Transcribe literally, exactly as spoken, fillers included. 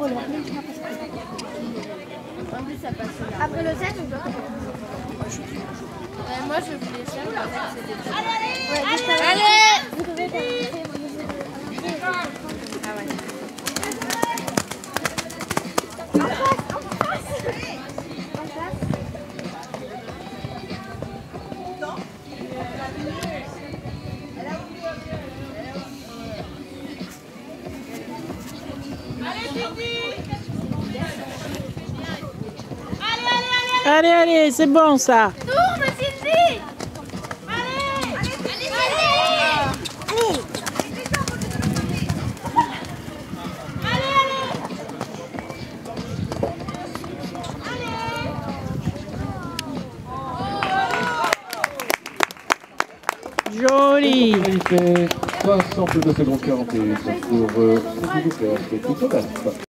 En plus, ça passe là. Après le sept, on doit Ouais, moi, je voulais ça, mais en fait, c'était pas. Allez, allez, Allez. vous devez faire. Ah ouais. En face, en face. En face. Allez, allez, c'est bon ça. Tourne, Cindy. Allez. Allez, allez, allez. Joli. Il fait soixante-deux secondes quarante et un pour euh, s'il vous plaît, c'est tout